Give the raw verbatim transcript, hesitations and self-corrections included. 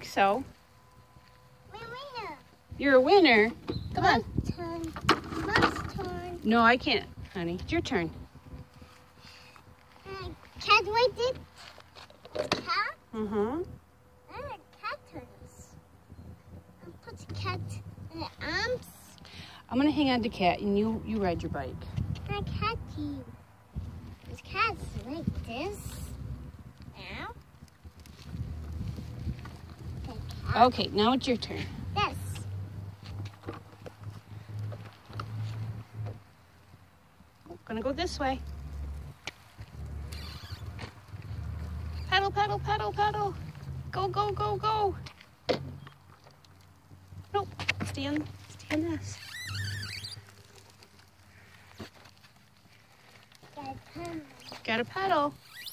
so. We're winner. You're a winner. Come on. Mom's turn. Mom's turn. No, I can't, honey. It's your turn. Uh, cat waited. Cat. Mm-hmm. Uh, cat turns. I'll put the cat in the arms. I'm gonna hang on to Cat, and you you ride your bike. I cat you. This cat's like this. Now. The cat. Okay, now it's your turn. This. Gonna go this way. Pedal, pedal, pedal, pedal. Go, go, go, go. Nope. Stay on, stay on this. Got turn. Gotta pedal.